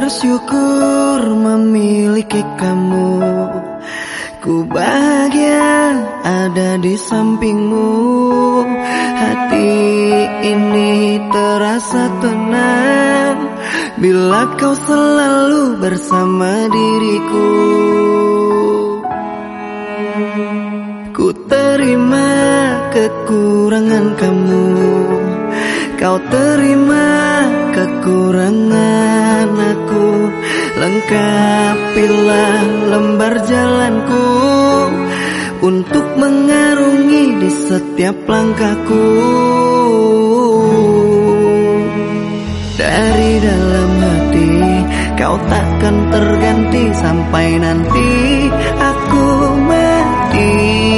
bersyukur memiliki kamu. Ku bahagia ada di sampingmu. Hati ini terasa tenang bila kau selalu bersama diriku. Ku terima kekurangan kamu, kau terima kekurangan aku. Lengkapilah lembar jalanku untuk mengarungi di setiap langkahku. Dari dalam hati kau takkan terganti sampai nanti aku mati.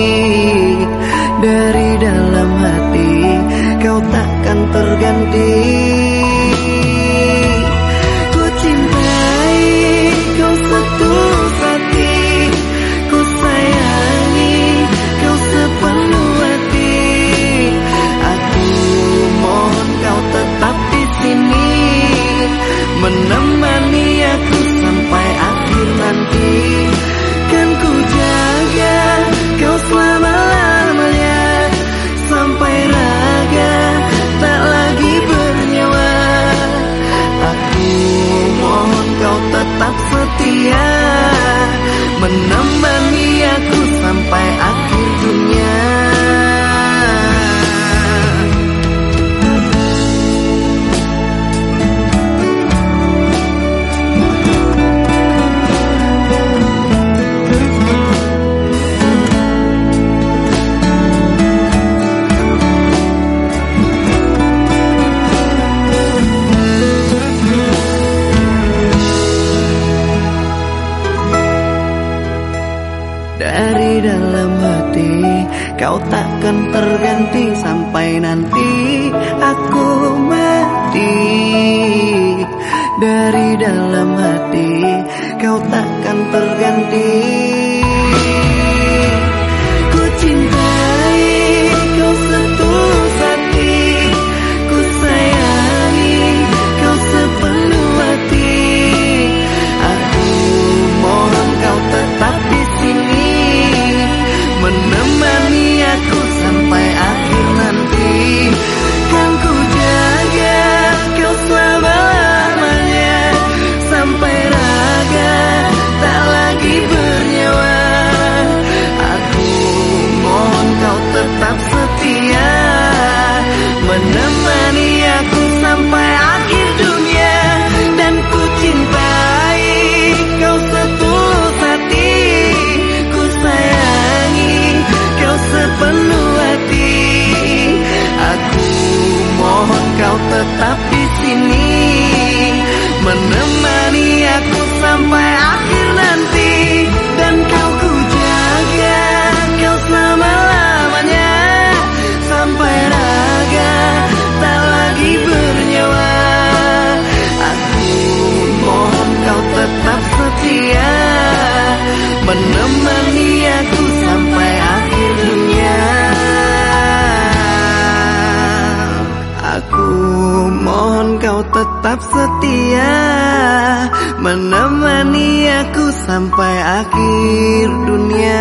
Dari dalam hati kau takkan terganti. Ku cintai kau setulus hati, ku sayangi kau sepenuh hati. Aku mohon kau tetap di sini, menemani aku sampai akhir nanti. Kan ku jaga kau selama-lamanya, sampai raga tak lagi bernyawa. Aku mohon kau tetap setia, menemani aku sampai akhir dunia. Dari dalam hati kau takkan terganti sampai nanti aku mati. Dari dalam hati kau takkan terganti. Ku cintai kau setulus hati, ku sayangi kau sepenuh hati. Aku mohon kau tetap di sini, menemani aku sampai akhir nanti. Kan ku jaga kau selama-lamanya, sampai raga tak lagi bernyawa. Aku mohon kau tetap setia, menemani aku sampai akhir dunia. Dan ku cintai kau setulus hati, ku sayangi kau sepenuh hati. Aku mohon kau tetap di sini, menemani aku sampai akhir nanti. Dan kau ku jaga kau selama-lamanya, sampai raga tak lagi bernyawa. Aku mohon kau tetap setia, menemani aku sampai akhir dunia. Aku mohon kau tetap setia, menemani aku sampai akhir dunia.